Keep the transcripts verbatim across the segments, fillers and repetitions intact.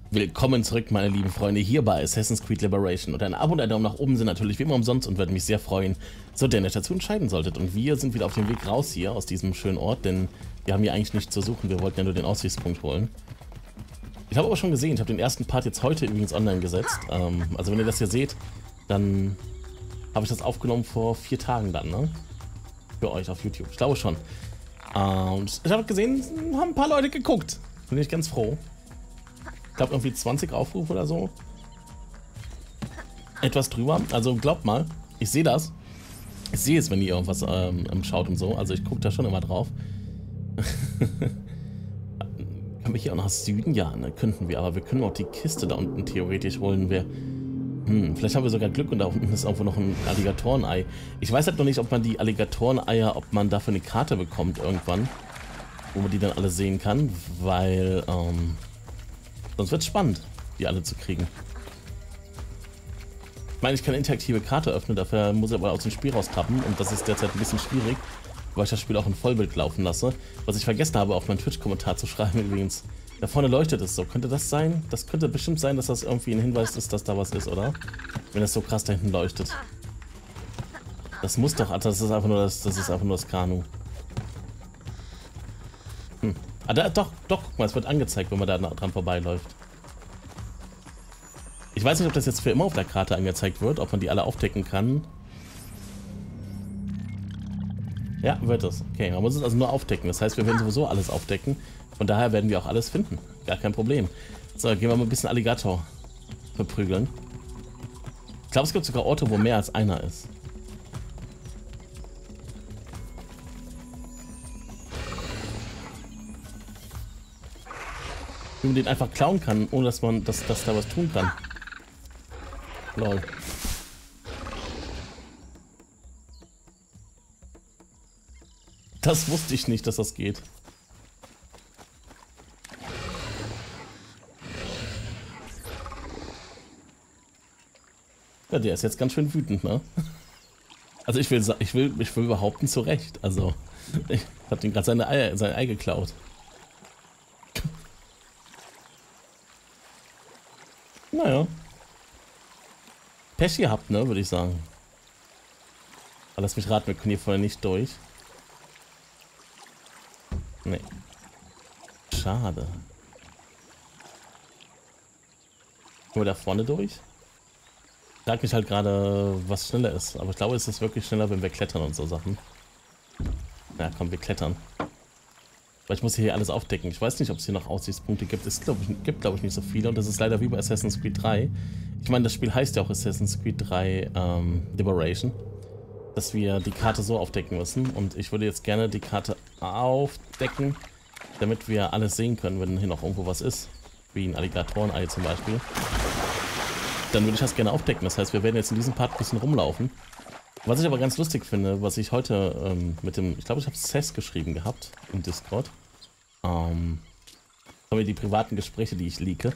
Willkommen zurück, meine lieben Freunde, hier bei Assassin's Creed Liberation. Und ein Abo und ein Daumen nach oben sind natürlich wie immer umsonst und würde mich sehr freuen, so der ihr dazu entscheiden solltet. Und wir sind wieder auf dem Weg raus hier aus diesem schönen Ort, denn wir haben hier eigentlich nichts zu suchen. Wir wollten ja nur den Aussichtspunkt holen. Ich habe aber schon gesehen, ich habe den ersten Part jetzt heute übrigens online gesetzt. Ähm, also wenn ihr das hier seht, dann habe ich das aufgenommen vor vier Tagen dann, ne? Für euch auf YouTube. Ich glaube schon. Und ich habe gesehen, haben ein paar Leute geguckt. Bin ich ganz froh. Ich glaube irgendwie zwanzig Aufrufe oder so. Etwas drüber. Also glaubt mal, ich sehe das. Ich sehe es, wenn ihr irgendwas ähm, schaut und so. Also ich gucke da schon immer drauf. Können wir hier auch nach Süden? Ja, ne, könnten wir. Aber wir können auch die Kiste da unten theoretisch holen. Wir, hm, vielleicht haben wir sogar Glück und da unten ist irgendwo noch ein Alligatorenei. Ich weiß halt noch nicht, ob man die Alligatoreneier, ob man dafür eine Karte bekommt irgendwann. Wo man die dann alle sehen kann. Weil, ähm... sonst wird es spannend, die alle zu kriegen. Ich meine, ich kann eine interaktive Karte öffnen, dafür muss ich aber aus dem Spiel raustrappen und das ist derzeit ein bisschen schwierig, weil ich das Spiel auch in Vollbild laufen lasse. Was ich vergessen habe, auf meinen Twitch-Kommentar zu schreiben übrigens. Da vorne leuchtet es so. Könnte das sein? Das könnte bestimmt sein, dass das irgendwie ein Hinweis ist, dass da was ist, oder? Wenn das so krass da hinten leuchtet. Das muss doch, das ist einfach nur das, das ist einfach nur das Kanu. Hm. Ah, da, doch, doch, guck mal, es wird angezeigt, wenn man da dran vorbeiläuft. Ich weiß nicht, ob das jetzt für immer auf der Karte angezeigt wird, ob man die alle aufdecken kann. Ja, wird es. Okay, man muss es also nur aufdecken. Das heißt, wir werden sowieso alles aufdecken. Von daher werden wir auch alles finden. Gar kein Problem. So, gehen wir mal ein bisschen Alligator verprügeln. Ich glaube, es gibt sogar Orte, wo mehr als einer ist. Wie man den einfach klauen kann, ohne dass man dass, dass da was tun kann. Lol. Das wusste ich nicht, dass das geht. Ja, der ist jetzt ganz schön wütend, ne? Also ich will ich will ich will behaupten, zu Recht. Also ich hab ihm gerade seine Eier, sein Ei geklaut. Naja. Pech gehabt, ne, würde ich sagen. Aber lass mich raten, wir können hier vorher nicht durch. Nee. Schade. Können wir da vorne durch? Ich frag mich halt gerade, was schneller ist. Aber ich glaube, es ist wirklich schneller, wenn wir klettern und so Sachen. Ja, komm, wir klettern. Weil ich muss hier alles aufdecken. Ich weiß nicht, ob es hier noch Aussichtspunkte gibt. Es glaub ich, gibt, glaube ich, nicht so viele. Und das ist leider wie bei Assassin's Creed drei. Ich meine, das Spiel heißt ja auch Assassin's Creed drei ähm, Liberation. Dass wir die Karte so aufdecken müssen. Und ich würde jetzt gerne die Karte aufdecken, damit wir alles sehen können, wenn hier noch irgendwo was ist. Wie ein Alligatorenei zum Beispiel. Dann würde ich das gerne aufdecken. Das heißt, wir werden jetzt in diesem Part ein bisschen rumlaufen. Was ich aber ganz lustig finde, was ich heute ähm, mit dem, ich glaube, ich habe Cess geschrieben gehabt im Discord. Ähm, haben wir die privaten Gespräche, die ich leake.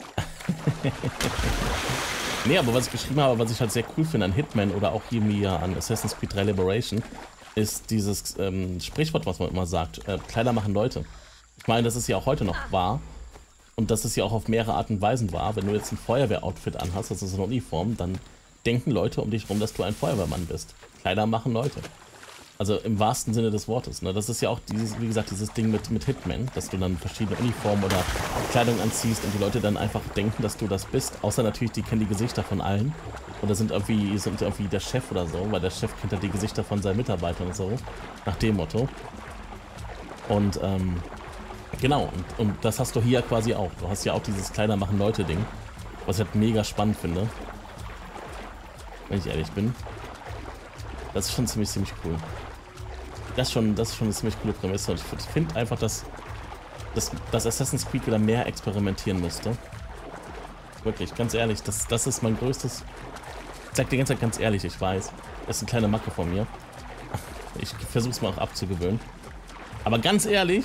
Nee, aber was ich geschrieben habe, was ich halt sehr cool finde an Hitman oder auch hier mir an Assassin's Creed drei Liberation, ist dieses ähm, Sprichwort, was man immer sagt, äh, Kleider machen Leute. Ich meine, das ist ja auch heute noch wahr. Und das ist ja auch auf mehrere Arten und Weisen wahr. Wenn du jetzt ein Feuerwehroutfit anhast, das ist eine Uniform, dann denken Leute um dich rum, dass du ein Feuerwehrmann bist. Kleider machen Leute. Also im wahrsten Sinne des Wortes. Ne? Das ist ja auch, dieses, wie gesagt, dieses Ding mit, mit Hitman, dass du dann verschiedene Uniformen oder Kleidung anziehst und die Leute dann einfach denken, dass du das bist. Außer natürlich, die kennen die Gesichter von allen. Oder sind irgendwie, sind irgendwie der Chef oder so, weil der Chef kennt ja die Gesichter von seinen Mitarbeitern und so. Nach dem Motto. Und, ähm, genau. Und, und das hast du hier quasi auch. Du hast ja auch dieses Kleider machen Leute Ding. Was ich halt mega spannend finde. Wenn ich ehrlich bin. Das ist schon ziemlich, ziemlich cool. Das ist schon, das ist schon eine ziemlich coole Prämisse. Und ich finde einfach, dass, dass, dass Assassin's Creed wieder mehr experimentieren müsste. Wirklich, ganz ehrlich, das, das ist mein größtes... Ich sag dir die ganze Zeit ganz ehrlich, ich weiß. Das ist eine kleine Macke von mir. Ich versuche es mal auch abzugewöhnen. Aber ganz ehrlich...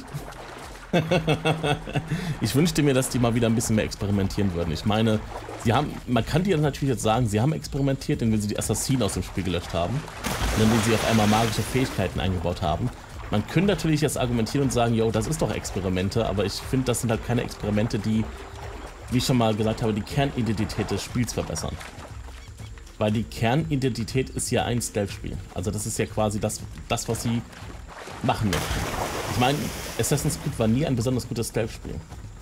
Ich wünschte mir, dass die mal wieder ein bisschen mehr experimentieren würden. Ich meine, sie haben, man kann dir natürlich jetzt sagen, sie haben experimentiert, indem sie die Assassinen aus dem Spiel gelöscht haben. Und indem sie auf einmal magische Fähigkeiten eingebaut haben. Man könnte natürlich jetzt argumentieren und sagen, yo, das ist doch Experimente, aber ich finde, das sind halt keine Experimente, die wie ich schon mal gesagt habe, die Kernidentität des Spiels verbessern. Weil die Kernidentität ist ja ein Stealth-Spiel. Also das ist ja quasi das, das, was sie machen möchten. Ich meine, Assassin's Creed war nie ein besonders gutes Stealth-Spiel.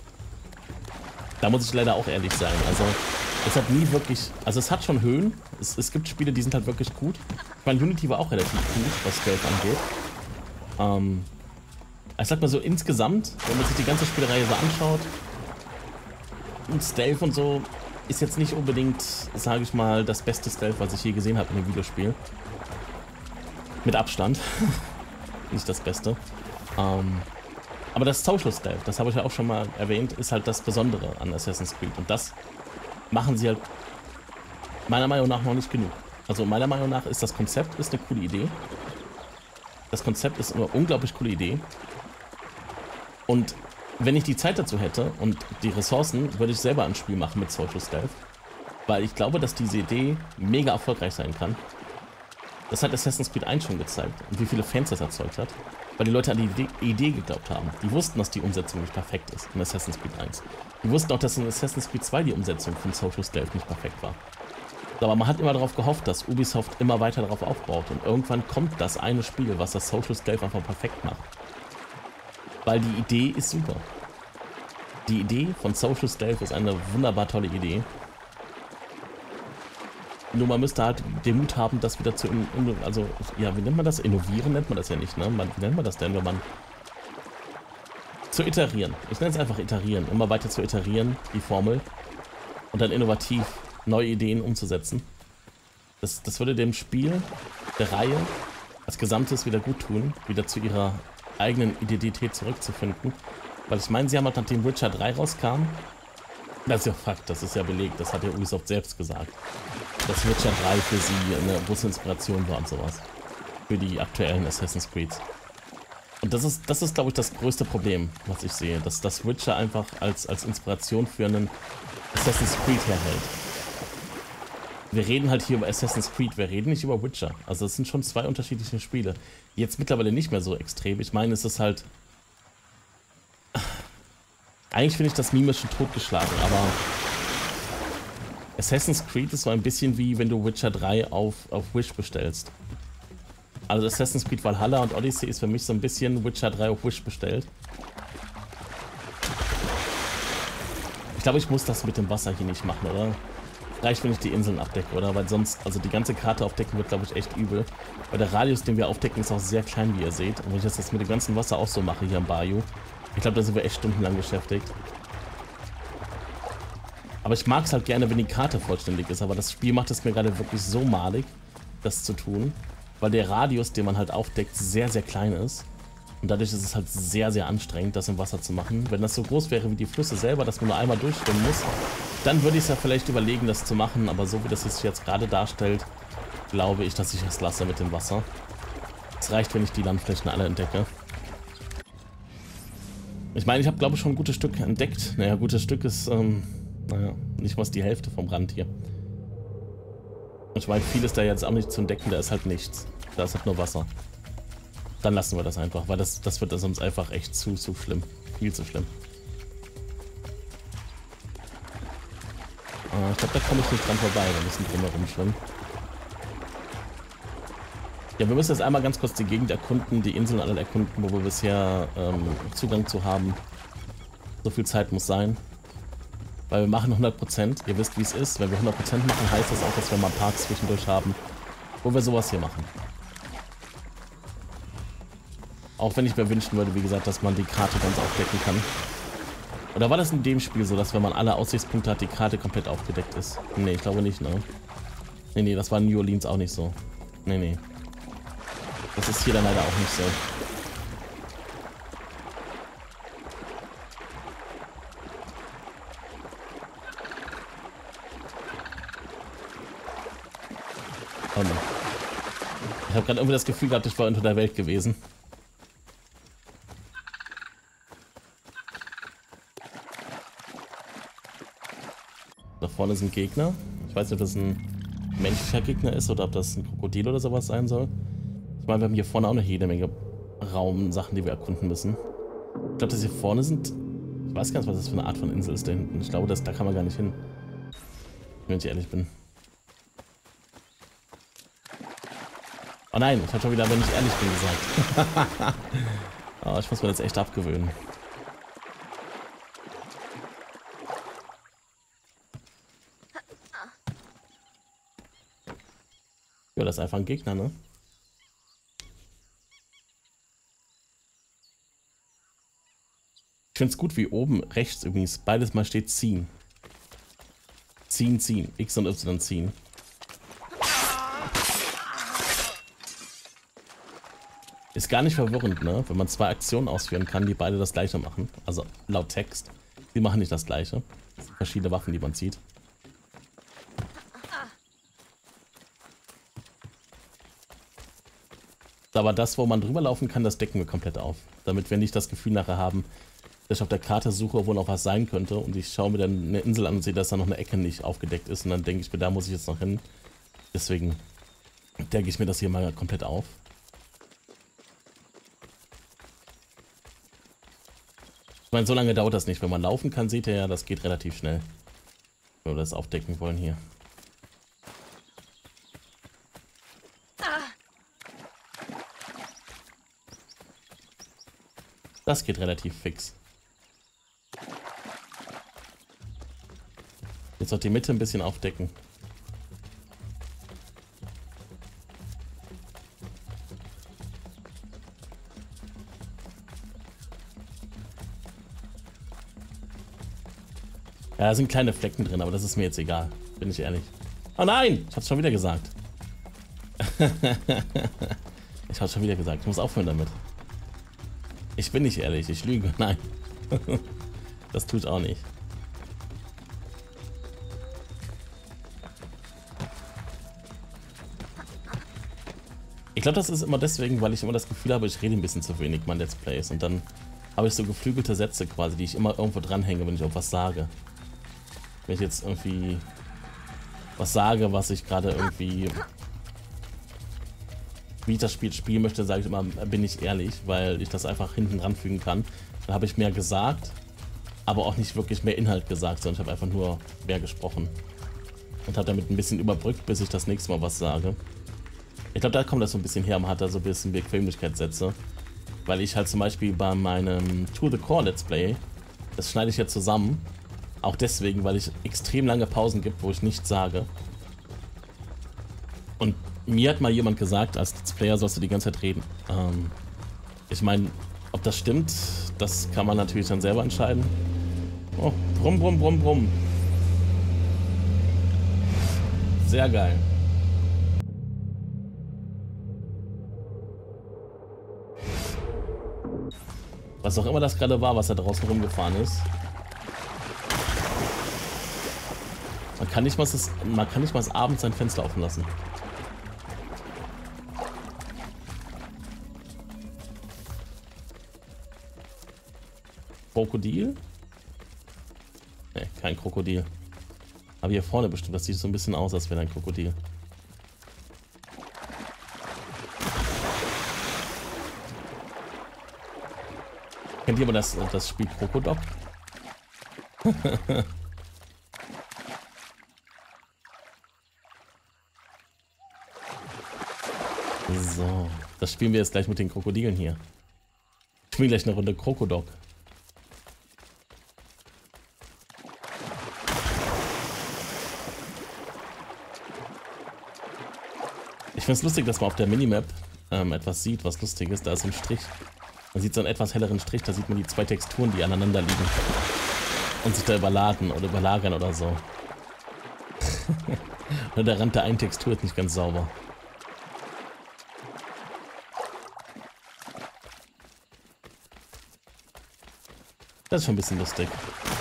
Da muss ich leider auch ehrlich sein. Also es hat nie wirklich, also es hat schon Höhen. Es, es gibt Spiele, die sind halt wirklich gut. Ich meine, Unity war auch relativ gut, was Stealth angeht. Ähm, ich sag mal so insgesamt, wenn man sich die ganze Spielereihe so anschaut, und Stealth und so ist jetzt nicht unbedingt, sage ich mal, das beste Stealth, was ich je gesehen habe in einem Videospiel. Mit Abstand. Nicht das Beste. Ähm, aber das Social Stealth, das habe ich ja auch schon mal erwähnt, ist halt das Besondere an Assassin's Creed. Und das machen sie halt meiner Meinung nach noch nicht genug. Also meiner Meinung nach ist das Konzept ist eine coole Idee. Das Konzept ist eine unglaublich coole Idee. Und wenn ich die Zeit dazu hätte und die Ressourcen, würde ich selber ein Spiel machen mit Social Stealth. Weil ich glaube, dass diese Idee mega erfolgreich sein kann. Das hat Assassin's Creed eins schon gezeigt und wie viele Fans das erzeugt hat. Weil die Leute an die Idee, Idee geglaubt haben. Die wussten, dass die Umsetzung nicht perfekt ist in Assassin's Creed eins. Die wussten auch, dass in Assassin's Creed zwei die Umsetzung von Social Stealth nicht perfekt war. Aber man hat immer darauf gehofft, dass Ubisoft immer weiter darauf aufbaut. Und irgendwann kommt das eine Spiel, was das Social Stealth einfach perfekt macht. Weil die Idee ist super. Die Idee von Social Stealth ist eine wunderbar tolle Idee. Nur man müsste halt den Mut haben, das wieder zu, also, ja, wie nennt man das? Innovieren nennt man das ja nicht, ne? Man, wie nennt man das denn, wenn man... Zu iterieren. Ich nenne es einfach iterieren. Immer weiter zu iterieren, die Formel. Und dann innovativ neue Ideen umzusetzen. Das, das würde dem Spiel, der Reihe, als Gesamtes wieder gut tun, wieder zu ihrer eigenen Identität zurückzufinden. Weil ich meine, sie haben halt, nachdem Witcher drei rauskam, das ist ja Fakt, das ist ja belegt, das hat ja Ubisoft selbst gesagt, dass Witcher drei für sie eine große Inspiration war und sowas. Für die aktuellen Assassin's Creeds. Und das ist, das ist glaube ich, das größte Problem, was ich sehe, dass das Witcher einfach als, als Inspiration für einen Assassin's Creed herhält. Wir reden halt hier über Assassin's Creed, wir reden nicht über Witcher. Also es sind schon zwei unterschiedliche Spiele. Jetzt mittlerweile nicht mehr so extrem. Ich meine, es ist halt... Eigentlich finde ich das Meme schon totgeschlagen, aber... Assassin's Creed ist so ein bisschen wie, wenn du Witcher drei auf, auf Wish bestellst. Also Assassin's Creed Valhalla und Odyssey ist für mich so ein bisschen Witcher drei auf Wish bestellt. Ich glaube, ich muss das mit dem Wasser hier nicht machen, oder? Reicht, wenn ich die Inseln abdecke, oder? Weil sonst, also die ganze Karte aufdecken wird, glaube ich, echt übel. Weil der Radius, den wir aufdecken, ist auch sehr klein, wie ihr seht. Und wenn ich das jetzt mit dem ganzen Wasser auch so mache hier am Bayou, ich glaube, da sind wir echt stundenlang beschäftigt. Aber ich mag es halt gerne, wenn die Karte vollständig ist. Aber das Spiel macht es mir gerade wirklich so malig, das zu tun. Weil der Radius, den man halt aufdeckt, sehr, sehr klein ist. Und dadurch ist es halt sehr, sehr anstrengend, das im Wasser zu machen. Wenn das so groß wäre wie die Flüsse selber, dass man nur einmal durchschwimmen muss, dann würde ich es ja vielleicht überlegen, das zu machen. Aber so wie das sich jetzt gerade darstellt, glaube ich, dass ich es lasse mit dem Wasser. Es reicht, wenn ich die Landflächen alle entdecke. Ich meine, ich habe, glaube ich, schon ein gutes Stück entdeckt. Naja, ein gutes Stück ist, ähm, naja, nicht mal die Hälfte vom Rand hier. Ich meine, viel ist da jetzt auch nicht zu entdecken, da ist halt nichts. Da ist halt nur Wasser. Dann lassen wir das einfach, weil das, das wird sonst einfach echt zu, zu schlimm. Viel zu schlimm. Äh, ich glaube, da komme ich nicht dran vorbei, wir müssen drumherum schwimmen. Ja, wir müssen jetzt einmal ganz kurz die Gegend erkunden, die Inseln alle erkunden, wo wir bisher ähm, Zugang zu haben. So viel Zeit muss sein. Weil wir machen hundert Prozent. Ihr wisst, wie es ist. Wenn wir hundert Prozent machen, heißt das auch, dass wir mal Parks zwischendurch haben, wo wir sowas hier machen. Auch wenn ich mir wünschen würde, wie gesagt, dass man die Karte ganz aufdecken kann. Oder war das in dem Spiel so, dass wenn man alle Aussichtspunkte hat, die Karte komplett aufgedeckt ist? Nee, ich glaube nicht, ne? Nee, nee, das war in New Orleans auch nicht so. Nee, nee. Das ist hier dann leider auch nicht so. Oh Mann. Ich habe gerade irgendwie das Gefühl gehabt, ich war unter der Welt gewesen. Da vorne sind Gegner. Ich weiß nicht, ob das ein menschlicher Gegner ist oder ob das ein Krokodil oder sowas sein soll. Ich meine, wir haben hier vorne auch noch jede Menge Raumsachen, die wir erkunden müssen. Ich glaube, das hier vorne sind Ich weiß gar nicht, was das für eine Art von Insel ist da hinten. Ich glaube, das, da kann man gar nicht hin. Wenn ich ehrlich bin. Oh nein, ich habe schon wieder, wenn ich ehrlich bin, gesagt. Oh, ich muss mir das echt abgewöhnen. Ja, das ist einfach ein Gegner, ne? Ich finde es gut, wie oben rechts übrigens beides mal steht ziehen. Ziehen, ziehen. X und Y ziehen. Ist gar nicht verwirrend, ne? Wenn man zwei Aktionen ausführen kann, die beide das gleiche machen. Also laut Text. Die machen nicht das gleiche. Das sind verschiedene Waffen, die man zieht. Aber das, wo man drüber laufen kann, das decken wir komplett auf. Damit wir nicht das Gefühl nachher haben, dass ich auf der Karte suche, wo noch was sein könnte. Und ich schaue mir dann eine Insel an und sehe, dass da noch eine Ecke nicht aufgedeckt ist. Und dann denke ich mir, da muss ich jetzt noch hin. Deswegen decke ich mir das hier mal komplett auf. Ich meine, so lange dauert das nicht. Wenn man laufen kann, seht ihr ja, das geht relativ schnell. Wenn wir das aufdecken wollen hier. Das geht relativ fix. Jetzt auch die Mitte ein bisschen aufdecken. Ja, da sind kleine Flecken drin, aber das ist mir jetzt egal. Bin ich ehrlich. Oh nein! Ich hab's schon wieder gesagt. Ich hab's schon wieder gesagt. Ich muss aufhören damit. Ich bin nicht ehrlich, ich lüge. Nein. Das tut auch nicht. Ich glaube, das ist immer deswegen, weil ich immer das Gefühl habe, ich rede ein bisschen zu wenig, mein Let's Plays. Und dann habe ich so geflügelte Sätze quasi, die ich immer irgendwo dranhänge, wenn ich irgendwas sage. Wenn ich jetzt irgendwie was sage, was ich gerade irgendwie... Wie ich das Spiel spielen möchte, sage ich immer, bin ich ehrlich, weil ich das einfach hinten ranfügen kann. Dann habe ich mehr gesagt, aber auch nicht wirklich mehr Inhalt gesagt, sondern ich habe einfach nur mehr gesprochen. Und habe damit ein bisschen überbrückt, bis ich das nächste Mal was sage. Ich glaube, da kommt das so ein bisschen her, man hat da so ein bisschen Bequemlichkeitssätze. Weil ich halt zum Beispiel bei meinem To The Core Let's Play, das schneide ich jetzt zusammen, auch deswegen, weil ich extrem lange Pausen gibt, wo ich nichts sage. Und mir hat mal jemand gesagt, als Let's Player sollst du die ganze Zeit reden. Ähm, ich meine, ob das stimmt, das kann man natürlich dann selber entscheiden. Oh, brumm, brumm, brumm, brumm. Sehr geil. Was auch immer das gerade war, was da draußen rumgefahren ist. Man kann nicht mal das, man kann nicht mal das abends sein Fenster offen lassen. Krokodil? Ne, kein Krokodil. Aber hier vorne bestimmt, das sieht so ein bisschen aus, als wäre ein Krokodil. Kennt jemand das, das Spiel Krokodok? So, das spielen wir jetzt gleich mit den Krokodilen hier. Ich spiele gleich eine Runde Krokodok. Ich finde es lustig, dass man auf der Minimap ähm, etwas sieht, was lustig ist. Da ist ein Strich. Man sieht so einen etwas helleren Strich, da sieht man die zwei Texturen, die aneinander liegen. Und sich da überladen oder überlagern oder so. Oder der Rand der einen Textur ist nicht ganz sauber. Das ist schon ein bisschen lustig.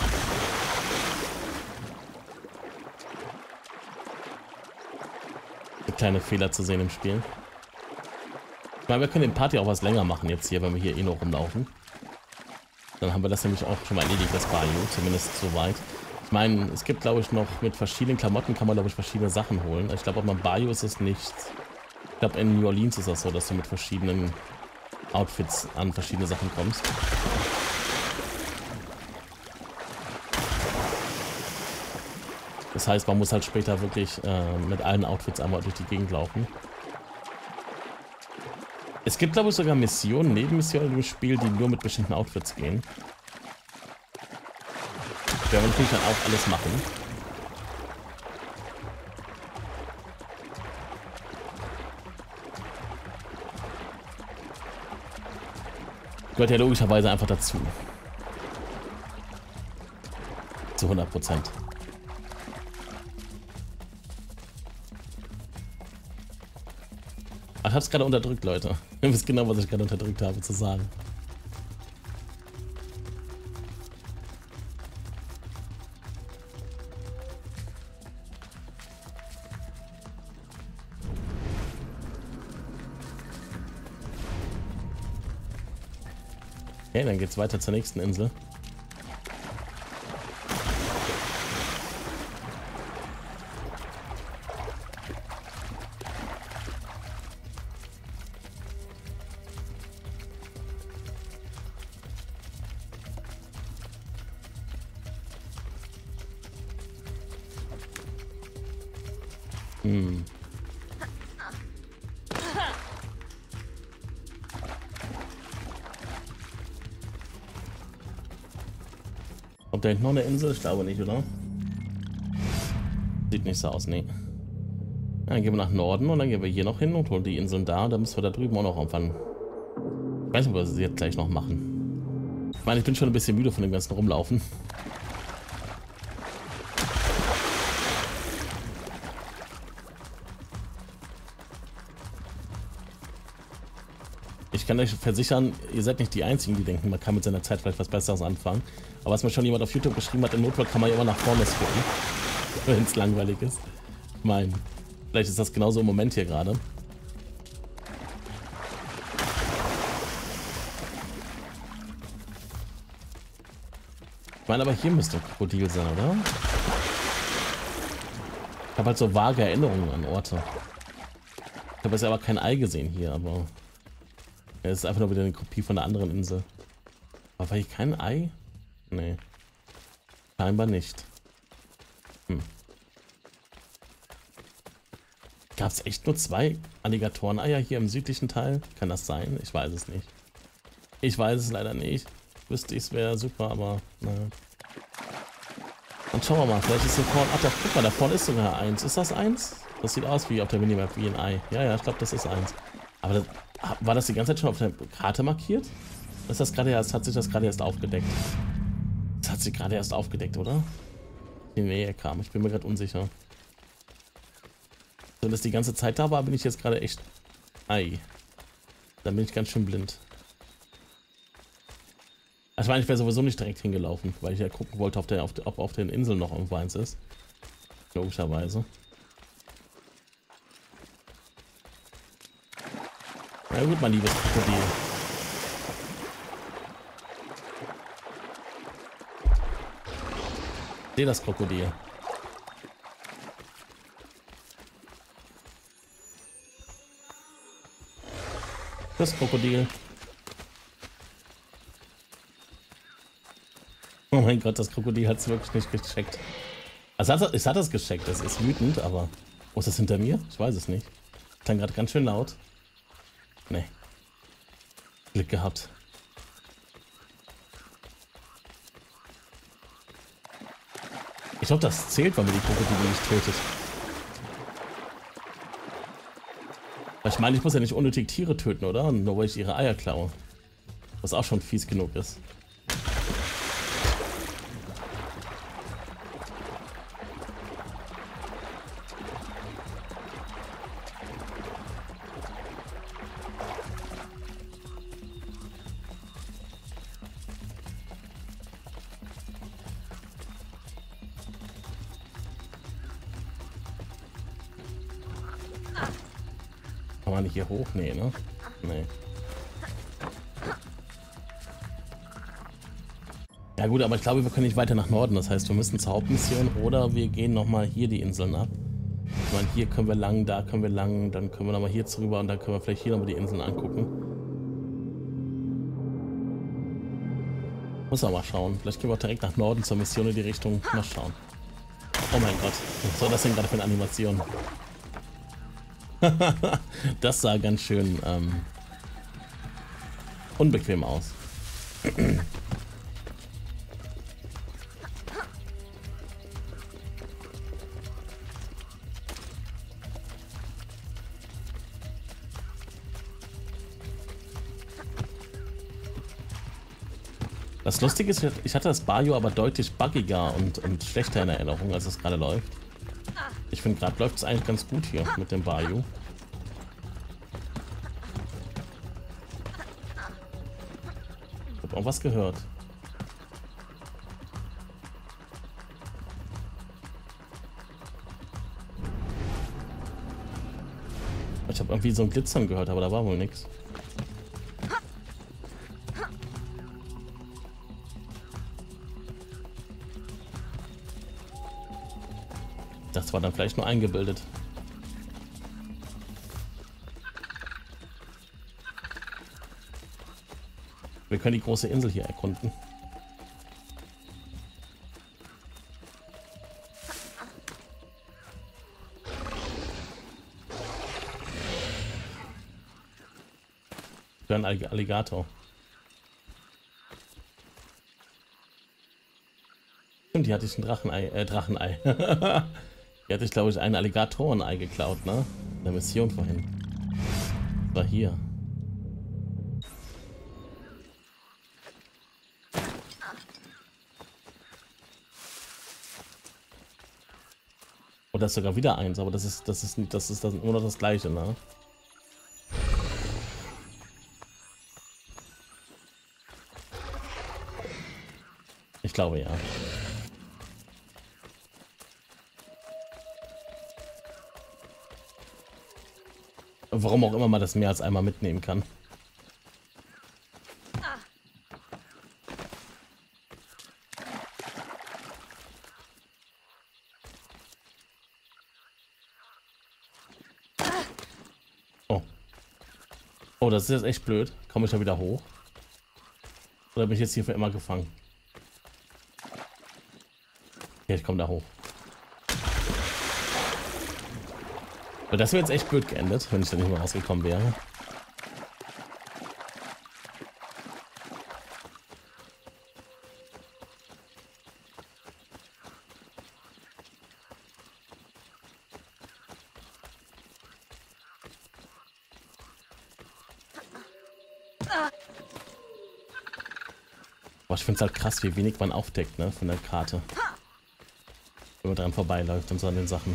So kleine Fehler zu sehen im Spiel. Ich meine, wir können den Party auch was länger machen jetzt hier, wenn wir hier eh noch rumlaufen. Dann haben wir das nämlich auch schon mal erledigt, das Bayou, zumindest soweit. Ich meine, es gibt, glaube ich, noch mit verschiedenen Klamotten kann man, glaube ich, verschiedene Sachen holen. Ich glaube, beim Bayou ist es nicht. Ich glaube, in New Orleans ist das so, dass du mit verschiedenen Outfits an verschiedene Sachen kommst. Das heißt, man muss halt später wirklich äh, mit allen Outfits einmal durch die Gegend laufen. Es gibt, glaube ich, sogar Missionen, Nebenmissionen im Spiel, die nur mit bestimmten Outfits gehen. Werden wir natürlich dann auch alles machen. Gehört ja logischerweise einfach dazu. Zu hundert Prozent. Ich hab's gerade unterdrückt, Leute. Ihr wisst genau, was ich gerade unterdrückt habe zu sagen. Okay, dann geht's weiter zur nächsten Insel. Hm. Kommt da hinten noch eine Insel? Ich glaube nicht, oder? Sieht nicht so aus, nee. Dann gehen wir nach Norden und dann gehen wir hier noch hin und holen die Inseln da. Dann müssen wir da drüben auch noch irgendwann... Ich weiß nicht, was sie jetzt gleich noch machen. Ich meine, ich bin schon ein bisschen müde von dem ganzen Rumlaufen. Ich kann euch versichern, ihr seid nicht die Einzigen, die denken, man kann mit seiner Zeit vielleicht was Besseres anfangen. Aber was mir schon jemand auf YouTube geschrieben hat, im Notfall kann man ja immer nach vorne scrollen, wenn es langweilig ist. Ich meine, vielleicht ist das genauso im Moment hier gerade. Ich meine, aber hier müsste ein Krokodil sein, oder? Ich habe halt so vage Erinnerungen an Orte. Ich habe jetzt aber kein Ei gesehen hier, aber... Es ist einfach nur wieder eine Kopie von der anderen Insel. Aber war hier kein Ei? Nee. Scheinbar nicht. Hm. Gab es echt nur zwei Alligatoreneier hier im südlichen Teil? Kann das sein? Ich weiß es nicht. Ich weiß es leider nicht. Wüsste ich, es wäre super, aber naja. Dann schauen wir mal, vielleicht ist hier vorne... Ach, da, guck mal, da vorne ist sogar eins. Ist das eins? Das sieht aus wie auf der Minimap wie ein Ei. Ja, ja, ich glaube, das ist eins. Aber das, war das die ganze Zeit schon auf der Karte markiert? Ist das gerade erst, hat sich das gerade erst aufgedeckt? Das hat sich gerade erst aufgedeckt, oder? Die Nähe kam, ich bin mir gerade unsicher. Wenn das die ganze Zeit da war, bin ich jetzt gerade echt... Ei. Dann bin ich ganz schön blind. Also ich meine, ich wäre sowieso nicht direkt hingelaufen, weil ich ja gucken wollte, ob, der, auf der, ob auf den Inseln noch irgendwo eins ist. Logischerweise. Na gut, mein liebes Krokodil. Ich sehe das Krokodil. Das Krokodil. Oh mein Gott, das Krokodil hat es wirklich nicht gecheckt. Also es hat, es hat es gecheckt, es ist wütend, aber... Oh, ist das hinter mir? Ich weiß es nicht. Klang gerade ganz schön laut. Nee. Glück gehabt. Ich glaube, das zählt, wenn man die Krokodile nicht tötet. Weil ich meine, ich muss ja nicht unnötig Tiere töten, oder? Nur weil ich ihre Eier klaue. Was auch schon fies genug ist. Kann man nicht hier hoch? Nee, ne? Nee. Ja gut, aber ich glaube, wir können nicht weiter nach Norden. Das heißt, wir müssen zur Hauptmission oder wir gehen nochmal hier die Inseln ab. Ich meine, hier können wir lang, da können wir lang, dann können wir nochmal hier drüber und dann können wir vielleicht hier nochmal die Inseln angucken. Muss aber mal schauen. Vielleicht gehen wir auch direkt nach Norden zur Mission in die Richtung. Mal schauen. Oh mein Gott, was war das denn gerade für eine Animation? Das sah ganz schön ähm, unbequem aus. Das Lustige ist, ich hatte das Bayou aber deutlich buggiger und, und schlechter in Erinnerung, als es gerade läuft. Ich finde, gerade läuft es eigentlich ganz gut hier mit dem Bayou. Ich habe auch was gehört. Ich habe irgendwie so ein Glitzern gehört, aber da war wohl nichts. Das war dann vielleicht nur eingebildet. Wir können die große Insel hier erkunden. Für einen Alligator. Stimmt, die hatte ich ein Drachenei, äh, Drachenei. Die hatte ich, glaube ich, ein Alligatorenei geklaut, ne? In der Mission vorhin. War hier. Oder ist sogar wieder eins, aber das ist, das ist, das ist das nur noch das Gleiche, ne? Ich glaube ja. Warum auch immer man das mehr als einmal mitnehmen kann. Oh. Oh, das ist jetzt echt blöd. Komme ich da wieder hoch? Oder bin ich jetzt hier für immer gefangen? Ja, ich komme da hoch. Aber das wäre jetzt echt blöd geendet, wenn ich da nicht mehr rausgekommen wäre. Boah, ich finde es halt krass, wie wenig man aufdeckt, ne, von der Karte. Wenn man dran vorbeiläuft und so an den Sachen.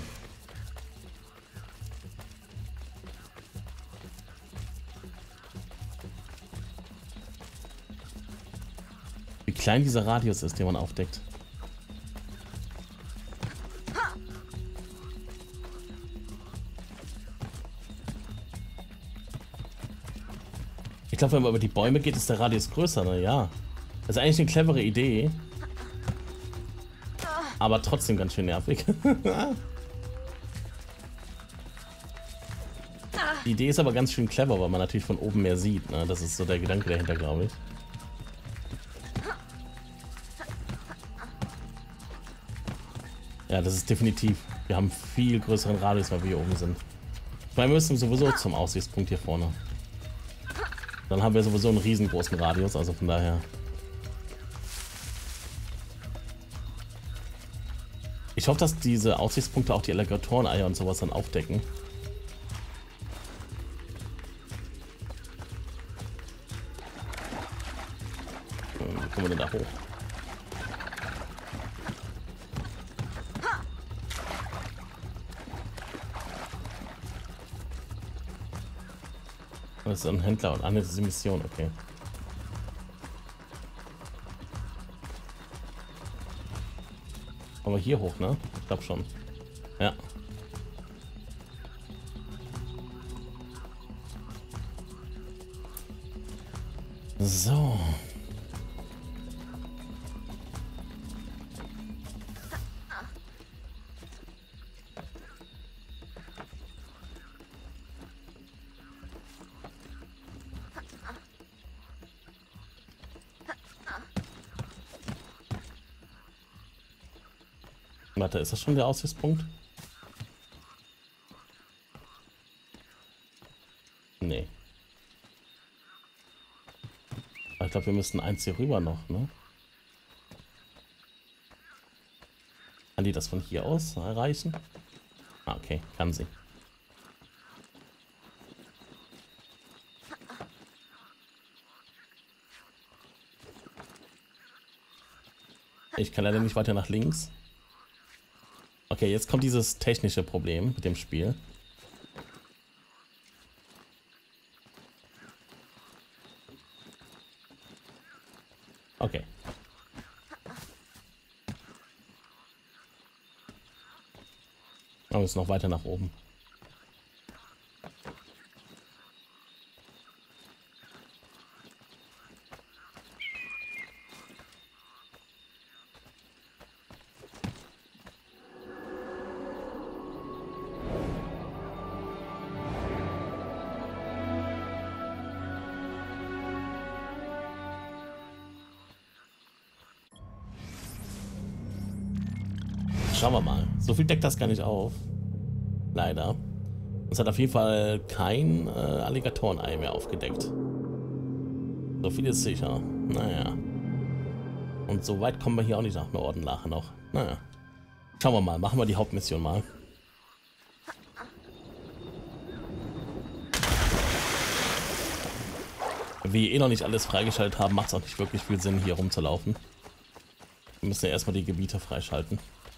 Wie klein dieser Radius ist, den man aufdeckt. Ich glaube, wenn man über die Bäume geht, ist der Radius größer, ne? Ja. Das ist eigentlich eine clevere Idee. Aber trotzdem ganz schön nervig. Die Idee ist aber ganz schön clever, weil man natürlich von oben mehr sieht, ne? Das ist so der Gedanke dahinter, glaube ich. Ja, das ist definitiv. Wir haben viel größeren Radius, weil wir hier oben sind. Ich meine, wir müssen sowieso zum Aussichtspunkt hier vorne. Dann haben wir sowieso einen riesengroßen Radius, also von daher. Ich hoffe, dass diese Aussichtspunkte auch die Alligatoren-Eier und sowas dann aufdecken. Wie kommen wir denn da hoch? Das ist ein Händler und eine diese Mission, okay. Aber hier hoch, ne? Ich glaube schon. Ja. So. Warte, ist das schon der Aussichtspunkt? Nee. Aber ich glaube, wir müssten eins hier rüber noch, ne? Kann die das von hier aus erreichen? Ah, okay, kann sie. Ich kann leider nicht weiter nach links. Okay, jetzt kommt dieses technische Problem mit dem Spiel. Okay. Wir müssen noch weiter nach oben. Schauen wir mal. So viel deckt das gar nicht auf. Leider. Es hat auf jeden Fall kein äh, Alligatorenei mehr aufgedeckt. So viel ist sicher. Naja. Und so weit kommen wir hier auch nicht nach Nordenlache noch. Naja. Schauen wir mal. Machen wir die Hauptmission mal. Wenn wir eh noch nicht alles freigeschaltet haben, macht es auch nicht wirklich viel Sinn, hier rumzulaufen. Wir müssen ja erstmal die Gebiete freischalten.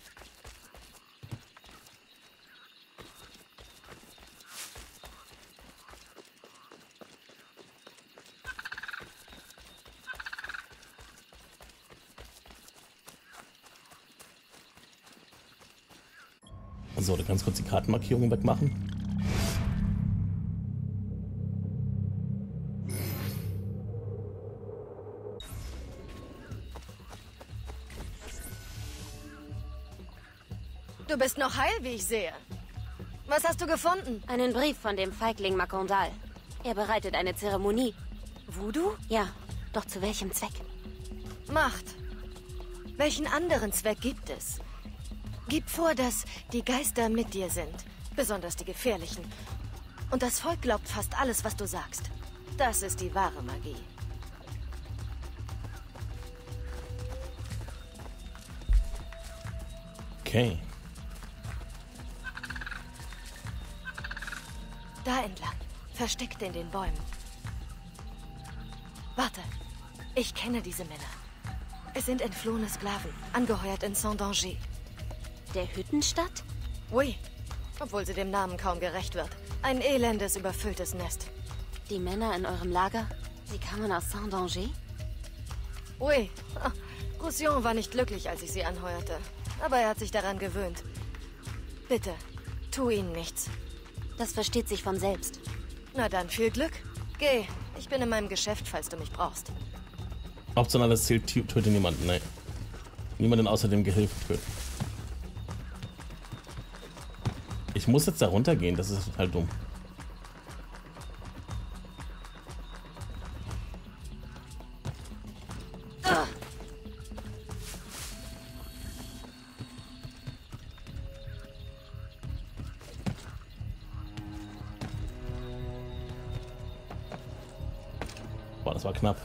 So, du kannst kurz die Kartenmarkierungen wegmachen. Du bist noch heil, wie ich sehe. Was hast du gefunden? Einen Brief von dem Feigling Makondal. Er bereitet eine Zeremonie. Voodoo? Ja, doch zu welchem Zweck? Macht. Welchen anderen Zweck gibt es? Gib vor, dass die Geister mit dir sind. Besonders die gefährlichen. Und das Volk glaubt fast alles, was du sagst. Das ist die wahre Magie. Okay. Da entlang. Versteckt in den Bäumen. Warte. Ich kenne diese Männer. Es sind entflohene Sklaven, angeheuert in Saint-Danger. Der Hüttenstadt? Oui. Obwohl sie dem Namen kaum gerecht wird. Ein elendes, überfülltes Nest. Die Männer in eurem Lager? Sie kamen aus Saint-Danger? Oui. Roussillon war nicht glücklich, als ich sie anheuerte. Aber er hat sich daran gewöhnt. Bitte, tu ihnen nichts. Das versteht sich von selbst. Na dann, viel Glück. Geh. Ich bin in meinem Geschäft, falls du mich brauchst. Optionales Ziel, töte niemanden, ne. Niemanden außer dem Gehilfen töten. Ich muss jetzt da runtergehen, das ist total dumm. Ah. Boah, das war knapp.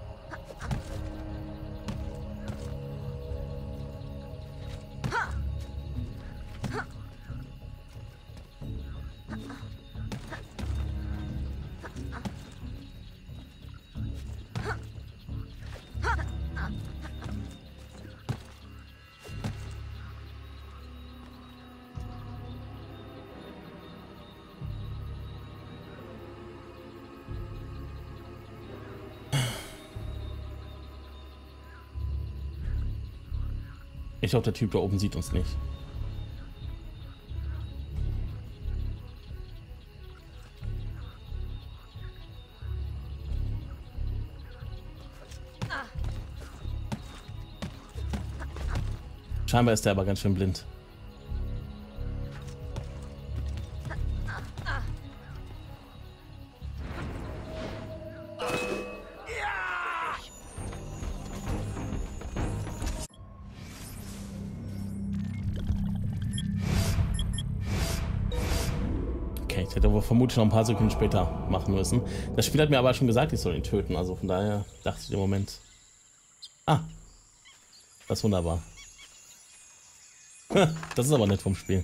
Ich hoffe, der Typ da oben sieht uns nicht. Scheinbar ist der aber ganz schön blind. Ich hätte aber vermutlich noch ein paar Sekunden später machen müssen. Das Spiel hat mir aber schon gesagt, ich soll ihn töten. Also von daher dachte ich im Moment... Ah. Das ist wunderbar. Das ist aber nett vom Spiel.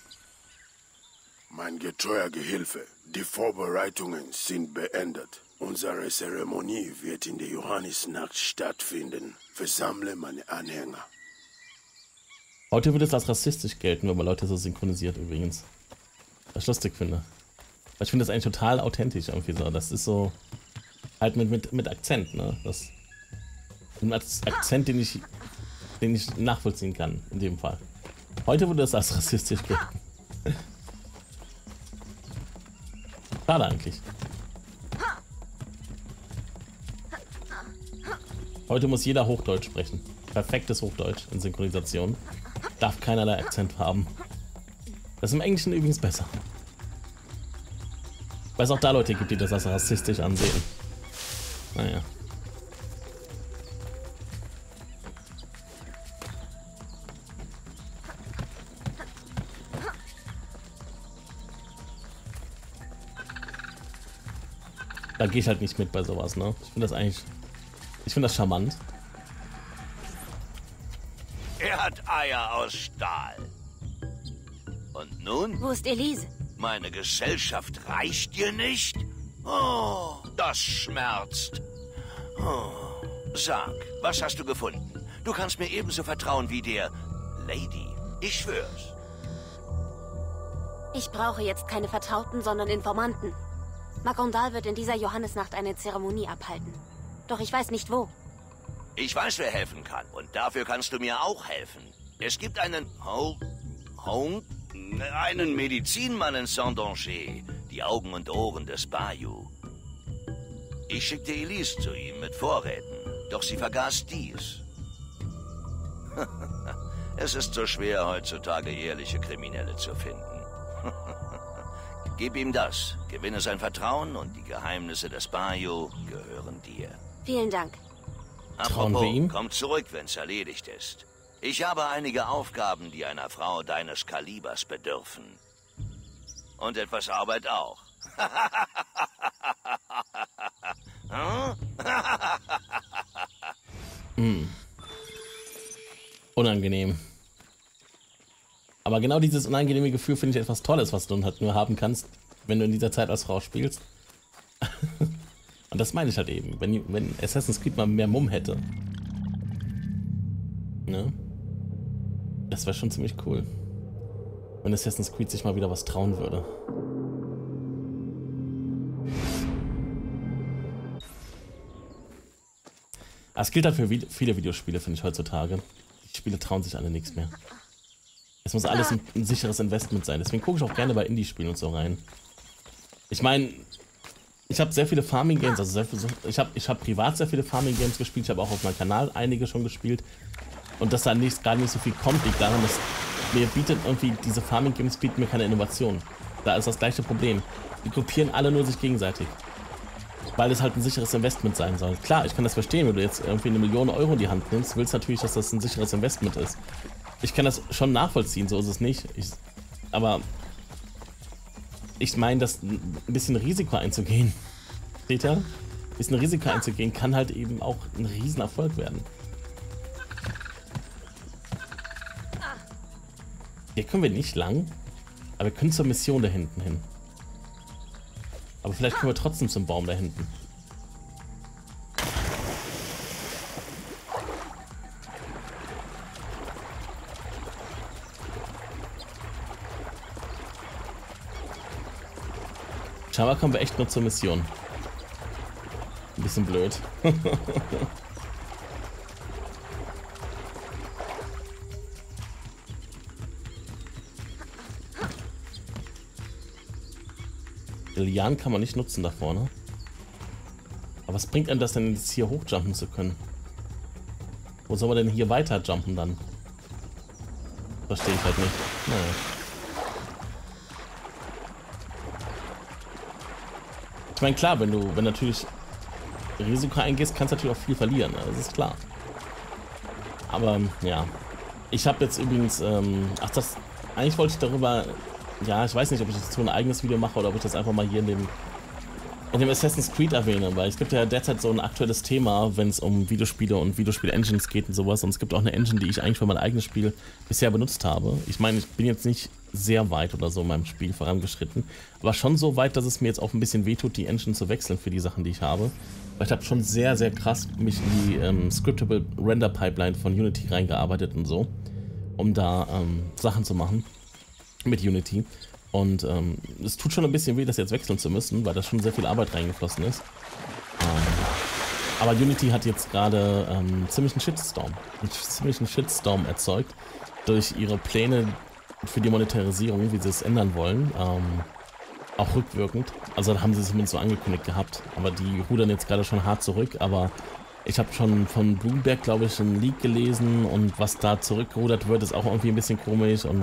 Mein getreuer Gehilfe, die Vorbereitungen sind beendet. Unsere Zeremonie wird in der Johannisnacht stattfinden. Versammle meine Anhänger. Heute würde es als rassistisch gelten, wenn man Leute so synchronisiert übrigens. Was ich lustig finde. Weil ich finde das eigentlich total authentisch irgendwie so. Das ist so halt mit, mit, mit Akzent, ne? Das ein Akzent, den ich, den ich nachvollziehen kann, in dem Fall. Heute würde es als rassistisch gelten. Schade eigentlich. Heute muss jeder Hochdeutsch sprechen. Perfektes Hochdeutsch in Synchronisation. Darf keinerlei Akzent haben. Das ist im Englischen übrigens besser. Weil es auch da Leute gibt, die das als rassistisch ansehen. Naja. Da gehe ich halt nicht mit bei sowas, ne? Ich finde das eigentlich... Ich finde das charmant. Er hat Eier aus Stahl. Und nun? Wo ist Elise? Meine Gesellschaft reicht dir nicht? Oh, das schmerzt. Oh. Sag, was hast du gefunden? Du kannst mir ebenso vertrauen wie der Lady. Ich schwör's. Ich brauche jetzt keine Vertrauten, sondern Informanten. Makondal wird in dieser Johannisnacht eine Zeremonie abhalten. Doch ich weiß nicht wo. Ich weiß, wer helfen kann. Und dafür kannst du mir auch helfen. Es gibt einen... Ho... Ho... Einen Medizinmann in Saint-Danger. Die Augen und Ohren des Bayou. Ich schickte Elise zu ihm mit Vorräten. Doch sie vergaß dies. Es ist so schwer, heutzutage ehrliche Kriminelle zu finden. Gib ihm das, gewinne sein Vertrauen und die Geheimnisse des Bayou gehören dir. Vielen Dank. Trauen wir ihm? Komm zurück, wenn's erledigt ist. Ich habe einige Aufgaben, die einer Frau deines Kalibers bedürfen. Und etwas Arbeit auch. hm. Unangenehm. Aber genau dieses unangenehme Gefühl finde ich etwas Tolles, was du halt nur haben kannst, wenn du in dieser Zeit als Frau spielst. Und das meine ich halt eben. Wenn, wenn Assassin's Creed mal mehr Mumm hätte. Ne? Das wäre schon ziemlich cool. Wenn Assassin's Creed sich mal wieder was trauen würde. Das gilt halt für viele Videospiele, finde ich, heutzutage. Die Spiele trauen sich alle nichts mehr. Es muss alles ein, ein sicheres Investment sein. Deswegen gucke ich auch gerne bei Indie-Spielen und so rein. Ich meine, ich habe sehr viele Farming-Games, also sehr, ich habe ich hab privat sehr viele Farming-Games gespielt. Ich habe auch auf meinem Kanal einige schon gespielt. Und dass da nicht, gar nicht so viel kommt, liegt daran, dass mir bietet irgendwie, diese Farming-Games bieten mir keine Innovation. Da ist das gleiche Problem. Die kopieren alle nur sich gegenseitig. Weil es halt ein sicheres Investment sein soll. Klar, ich kann das verstehen, wenn du jetzt irgendwie eine Million Euro in die Hand nimmst, willst natürlich, dass das ein sicheres Investment ist. Ich kann das schon nachvollziehen, so ist es nicht. Ich, aber ich meine, das ein bisschen Risiko einzugehen, seht ihr? Ein bisschen Risiko einzugehen, kann halt eben auch ein Riesenerfolg werden. Hier können wir nicht lang, aber wir können zur Mission da hinten hin. Aber vielleicht können wir trotzdem zum Baum da hinten. Scheinbar kommen wir echt nur zur Mission. Ein bisschen blöd. Lianen kann man nicht nutzen da vorne. Aber was bringt einem das denn jetzt hier hochjumpen zu können? Wo soll man denn hier weiter jumpen dann? Verstehe ich halt nicht. Naja. Ich meine, klar, wenn du, wenn natürlich Risiko eingehst, kannst du natürlich auch viel verlieren, das ist klar. Aber ja, ich habe jetzt übrigens, ähm, ach das, eigentlich wollte ich darüber ja, ich weiß nicht, ob ich dazu ein eigenes Video mache oder ob ich das einfach mal hier in dem, in dem Assassin's Creed erwähne, weil es gibt ja derzeit so ein aktuelles Thema, wenn es um Videospiele und Videospiel-Engines geht und sowas. Und es gibt auch eine Engine, die ich eigentlich für mein eigenes Spiel bisher benutzt habe. Ich meine, ich bin jetzt nicht sehr weit oder so in meinem Spiel vorangeschritten, aber schon so weit, dass es mir jetzt auch ein bisschen wehtut, die Engine zu wechseln für die Sachen, die ich habe. Weil ich habe schon sehr, sehr krass mich in die ähm, Scriptable Render Pipeline von Unity reingearbeitet und so, um da ähm, Sachen zu machen mit Unity. Und ähm, es tut schon ein bisschen weh, das jetzt wechseln zu müssen, weil da schon sehr viel Arbeit reingeflossen ist. Ähm, aber Unity hat jetzt gerade ähm, ziemlich einen Shitstorm, einen ziemlichen Shitstorm erzeugt durch ihre Pläne für die Monetarisierung, wie sie es ändern wollen. Ähm, auch rückwirkend. Also da haben sie es zumindest so angekündigt gehabt. Aber die rudern jetzt gerade schon hart zurück. Aber ich habe schon von Bloomberg, glaube ich, einen Leak gelesen. Und was da zurückgerudert wird, ist auch irgendwie ein bisschen komisch. Und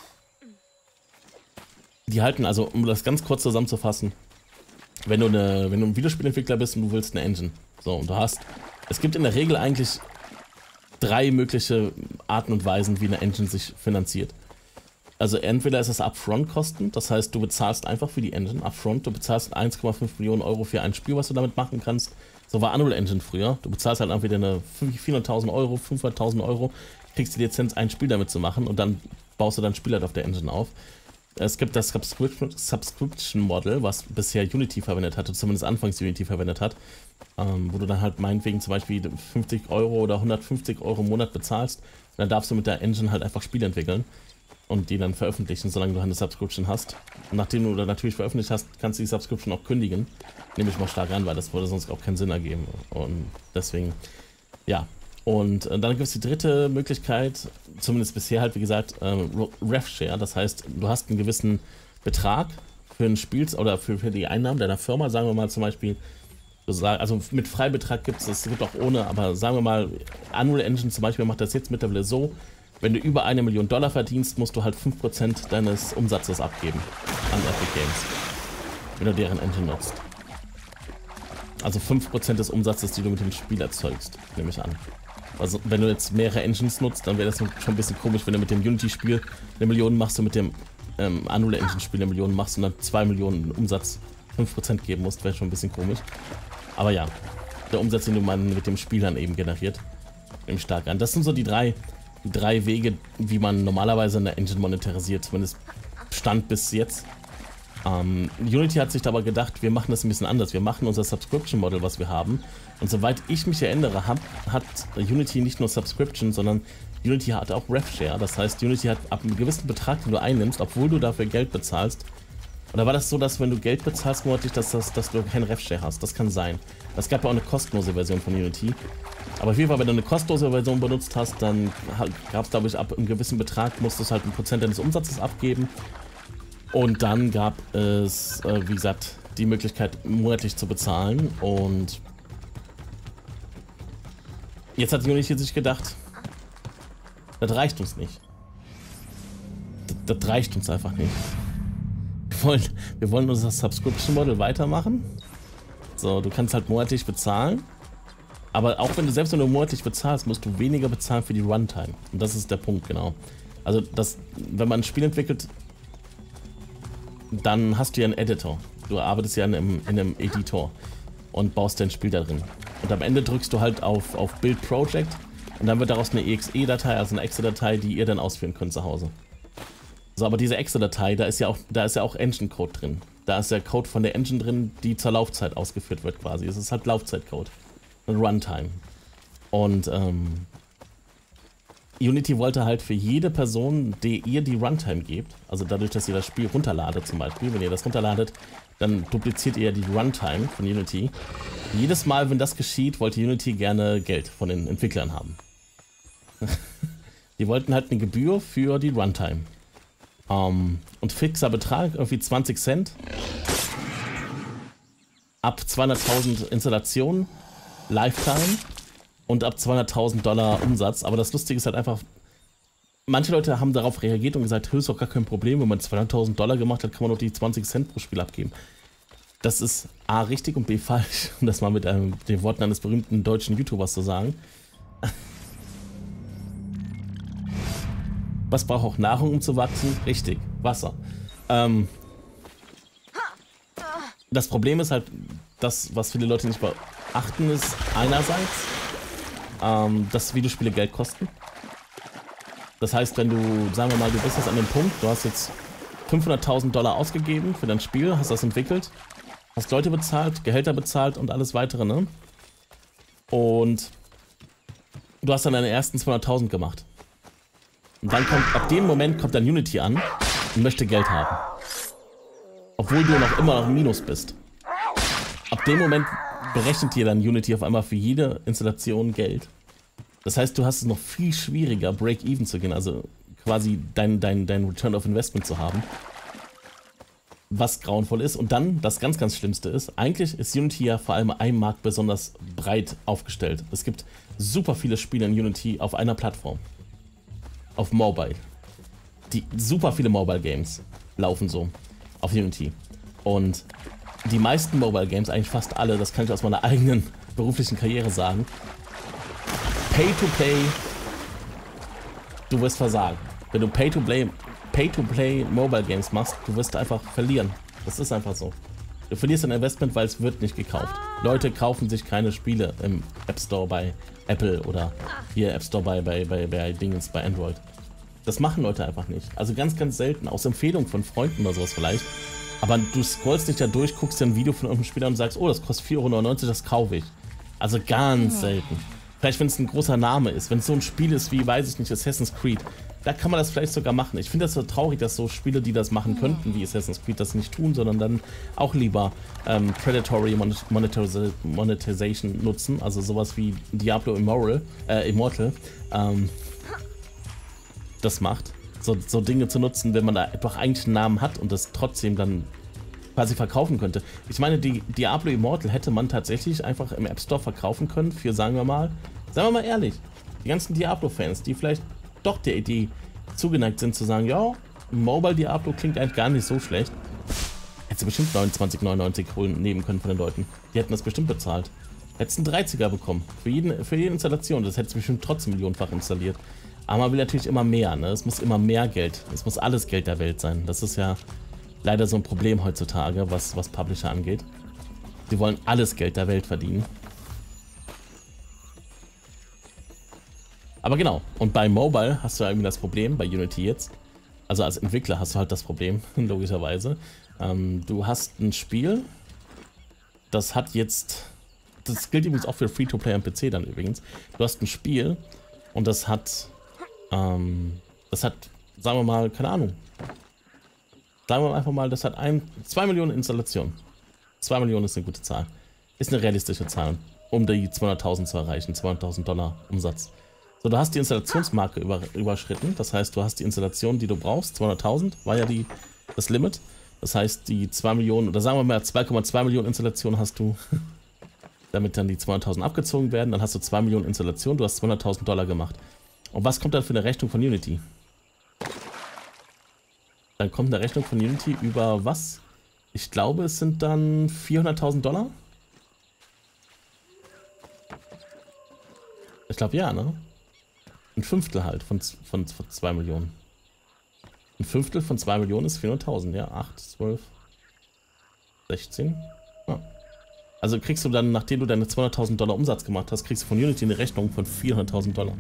die halten, also um das ganz kurz zusammenzufassen, wenn du, eine, wenn du ein Videospielentwickler bist und du willst eine Engine. So, und du hast, es gibt in der Regel eigentlich drei mögliche Arten und Weisen, wie eine Engine sich finanziert. Also entweder ist es Upfront-Kosten, das heißt, du bezahlst einfach für die Engine Upfront, du bezahlst eins Komma fünf Millionen Euro für ein Spiel, was du damit machen kannst. So war Unreal Engine früher. Du bezahlst halt entweder eine vierhunderttausend Euro, fünfhunderttausend Euro, kriegst die Lizenz, ein Spiel damit zu machen und dann baust du dein Spiel halt auf der Engine auf. Es gibt das Subscription Model, was bisher Unity verwendet hatte, zumindest anfangs Unity verwendet hat, ähm, wo du dann halt meinetwegen zum Beispiel fünfzig Euro oder hundertfünfzig Euro im Monat bezahlst. Und dann darfst du mit der Engine halt einfach Spiele entwickeln und die dann veröffentlichen, solange du eine Subscription hast. Und nachdem du dann natürlich veröffentlicht hast, kannst du die Subscription auch kündigen. Nehme ich mal stark an, weil das würde sonst auch keinen Sinn ergeben. Und deswegen, ja. Und äh, dann gibt es die dritte Möglichkeit, zumindest bisher halt, wie gesagt, äh, Rev-Share. Das heißt, du hast einen gewissen Betrag für ein Spiel oder für, für die Einnahmen deiner Firma, sagen wir mal zum Beispiel, also mit Freibetrag gibt es, es gibt auch ohne, aber sagen wir mal, Unreal Engine zum Beispiel macht das jetzt mittlerweile so, wenn du über eine Million Dollar verdienst, musst du halt fünf Prozent deines Umsatzes abgeben an Epic Games, wenn du deren Engine nutzt. Also fünf Prozent des Umsatzes, die du mit dem Spiel erzeugst, nehme ich an. Also wenn du jetzt mehrere Engines nutzt, dann wäre das schon ein bisschen komisch, wenn du mit dem Unity-Spiel eine Million machst und mit dem ähm, Unreal Engine-Spiel eine Million machst und dann zwei Millionen Umsatz fünf Prozent geben musst, wäre schon ein bisschen komisch. Aber ja, der Umsatz, den man mit dem Spiel dann eben generiert, nehme ich stark an. Das sind so die drei, die drei Wege, wie man normalerweise eine Engine monetarisiert, zumindest Stand bis jetzt. Ähm, Unity hat sich aber gedacht, wir machen das ein bisschen anders. Wir machen unser Subscription-Model, was wir haben. Und soweit ich mich erinnere, hat, hat Unity nicht nur Subscription, sondern Unity hat auch Rev-Share. Das heißt, Unity hat ab einem gewissen Betrag, den du einnimmst, obwohl du dafür Geld bezahlst. Oder war das so, dass wenn du Geld bezahlst monatlich, dass, das, dass du kein Rev-Share hast? Das kann sein. Es gab ja auch eine kostenlose Version von Unity. Aber auf jeden Fall, wenn du eine kostenlose Version benutzt hast, dann gab es, glaube ich, ab einem gewissen Betrag, musstest du halt ein Prozent deines Umsatzes abgeben. Und dann gab es, äh, wie gesagt, die Möglichkeit, monatlich zu bezahlen. Und jetzt hat Unity sich gedacht, das reicht uns nicht. Das, das reicht uns einfach nicht. Wir wollen, wir wollen unser Subscription Model weitermachen. So, du kannst halt monatlich bezahlen. Aber auch wenn du selbst wenn du monatlich bezahlst, musst du weniger bezahlen für die Runtime. Und das ist der Punkt, genau. Also, das, wenn man ein Spiel entwickelt, dann hast du ja einen Editor. Du arbeitest ja in einem, in einem Editor und baust dein Spiel da drin. Und am Ende drückst du halt auf, auf Build Project und dann wird daraus eine E X E-Datei, also eine Exe-Datei, die ihr dann ausführen könnt zu Hause. So, aber diese Exe-Datei, da ist ja auch, da ist ja auch Engine-Code drin. Da ist der Code von der Engine drin, die zur Laufzeit ausgeführt wird quasi. Es ist halt Laufzeitcode. Eine Runtime. Und ähm, Unity wollte halt für jede Person, die ihr die Runtime gebt, also dadurch, dass ihr das Spiel runterladet zum Beispiel, wenn ihr das runterladet, dann dupliziert ihr die Runtime von Unity. Jedes Mal, wenn das geschieht, wollte Unity gerne Geld von den Entwicklern haben. Die wollten halt eine Gebühr für die Runtime. Um, und fixer Betrag, irgendwie zwanzig Cent. Ab zweihunderttausend Installationen, Lifetime. Und ab zweihunderttausend Dollar Umsatz. Aber das Lustige ist halt einfach, manche Leute haben darauf reagiert und gesagt, ist doch gar kein Problem, wenn man zweihunderttausend Dollar gemacht hat, kann man doch die zwanzig Cent pro Spiel abgeben. Das ist A, richtig und B, falsch, um das mal mit ähm, den Worten eines berühmten deutschen YouTubers zu sagen. Was braucht auch Nahrung, um zu wachsen? Richtig, Wasser. Ähm, das Problem ist halt, das, was viele Leute nicht beachten, ist einerseits, ähm, dass Videospiele Geld kosten. Das heißt, wenn du, sagen wir mal, du bist jetzt an dem Punkt, du hast jetzt fünfhunderttausend Dollar ausgegeben für dein Spiel, hast das entwickelt, hast Leute bezahlt, Gehälter bezahlt und alles weitere, ne? Und du hast dann deine ersten zweihunderttausend gemacht. Und dann kommt, ab dem Moment kommt dann Unity an und möchte Geld haben. Obwohl du noch immer noch im Minus bist. Ab dem Moment berechnet dir dann Unity auf einmal für jede Installation Geld. Das heißt, du hast es noch viel schwieriger, Break-Even zu gehen, also quasi dein, dein, dein Return of Investment zu haben. Was grauenvoll ist. Und dann, das ganz, ganz Schlimmste ist, eigentlich ist Unity ja vor allem ein Markt besonders breit aufgestellt. Es gibt super viele Spiele in Unity auf einer Plattform. Auf Mobile. Die super viele Mobile Games laufen so auf Unity. Und die meisten Mobile Games, eigentlich fast alle, das kann ich aus meiner eigenen beruflichen Karriere sagen, Pay-to-Play, du wirst versagen. Wenn du Pay-to-Play Pay-to-Play Mobile Games machst, du wirst einfach verlieren. Das ist einfach so. Du verlierst dein Investment, weil es wird nicht gekauft. Leute kaufen sich keine Spiele im App Store bei Apple oder hier App Store bei, bei, bei, bei Dingens bei Android. Das machen Leute einfach nicht. Also ganz, ganz selten. Aus Empfehlung von Freunden oder sowas vielleicht. Aber du scrollst nicht da durch, guckst dir ein Video von irgendeinem Spieler und sagst, oh, das kostet vier Euro neunundneunzig, das kaufe ich. Also ganz selten. Vielleicht, wenn es ein großer Name ist, wenn es so ein Spiel ist wie, weiß ich nicht, Assassin's Creed, da kann man das vielleicht sogar machen. Ich finde das so traurig, dass so Spiele, die das machen könnten, wie Assassin's Creed, das nicht tun, sondern dann auch lieber ähm, Predatory Monetization nutzen, also sowas wie Diablo Immortal, äh, Immortal ähm, das macht. So, so Dinge zu nutzen, wenn man da doch eigentlich einen Namen hat und das trotzdem dann quasi verkaufen könnte. Ich meine, die Diablo Immortal hätte man tatsächlich einfach im App Store verkaufen können für, sagen wir mal, sagen wir mal ehrlich, die ganzen Diablo-Fans, die vielleicht doch der Idee zugeneigt sind zu sagen, ja, Mobile Diablo klingt eigentlich gar nicht so schlecht. Hättest du bestimmt neunundzwanzig neunundneunzig holen nehmen können von den Leuten. Die hätten das bestimmt bezahlt. Hättest einen dreiziger bekommen. Für, jeden, für jede Installation. Das hättest du bestimmt trotzdem millionenfach installiert. Aber man will natürlich immer mehr, ne? Es muss immer mehr Geld. Es muss alles Geld der Welt sein. Das ist ja leider so ein Problem heutzutage, was, was Publisher angeht. Sie wollen alles Geld der Welt verdienen. Aber genau, und bei Mobile hast du ja irgendwie das Problem, bei Unity jetzt, also als Entwickler hast du halt das Problem, logischerweise. Ähm, du hast ein Spiel, das hat jetzt, das gilt übrigens auch für Free-to-Play am P C dann übrigens. Du hast ein Spiel und das hat, ähm, das hat, sagen wir mal, keine Ahnung, sagen wir einfach mal, das hat ein, zwei Millionen Installationen. zwei Millionen ist eine gute Zahl. Ist eine realistische Zahl, um die zweihunderttausend zu erreichen, zweihunderttausend Dollar Umsatz. So, du hast die Installationsmarke über, überschritten, das heißt, du hast die Installation, die du brauchst, zweihunderttausend war ja die, das Limit. Das heißt, die zwei Millionen, oder sagen wir mal zwei Komma zwei Millionen Installationen hast du, damit dann die zweihunderttausend abgezogen werden, dann hast du zwei Millionen Installationen, du hast zweihunderttausend Dollar gemacht. Und was kommt dann für eine Rechnung von Unity? Dann kommt eine Rechnung von Unity über was? Ich glaube, es sind dann vierhunderttausend Dollar? Ich glaube, ja, ne? Ein Fünftel halt von, von, von zwei Millionen. Ein Fünftel von zwei Millionen ist vierhunderttausend, ja? acht, zwölf, sechzehn. Ja. Also kriegst du dann, nachdem du deine zweihunderttausend Dollar Umsatz gemacht hast, kriegst du von Unity eine Rechnung von vierhunderttausend Dollar.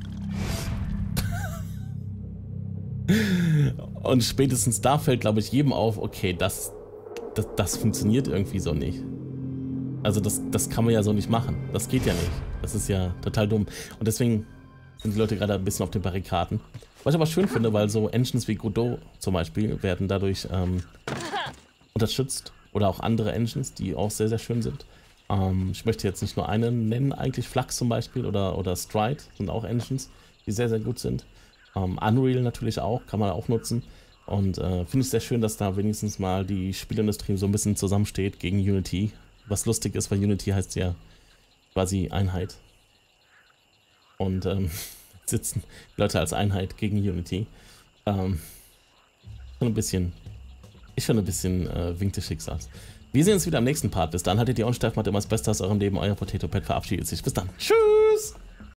Und spätestens da fällt, glaube ich, jedem auf, okay, das, das, das funktioniert irgendwie so nicht. Also das, das kann man ja so nicht machen. Das geht ja nicht. Das ist ja total dumm. Und deswegen sind die Leute gerade ein bisschen auf den Barrikaden. Was ich aber schön finde, weil so Engines wie Godot zum Beispiel werden dadurch ähm, unterstützt. Oder auch andere Engines, die auch sehr, sehr schön sind. Ähm, ich möchte jetzt nicht nur eine nennen, eigentlich Flux zum Beispiel oder, oder Stride sind auch Engines, die sehr, sehr gut sind. Ähm, Unreal natürlich auch, kann man auch nutzen. Und äh, finde ich sehr schön, dass da wenigstens mal die Spielindustrie so ein bisschen zusammensteht gegen Unity. Was lustig ist, weil Unity heißt ja quasi Einheit. Und ähm, sitzen Leute als Einheit gegen Unity. Ähm, schon ein bisschen, ich finde ein bisschen äh, Wink des Schicksals. Wir sehen uns wieder am nächsten Part. Bis dann, haltet die Ohren steif, macht immer das Beste aus eurem Leben. Euer Potato Pet verabschiedet sich. Bis dann. Tschüss!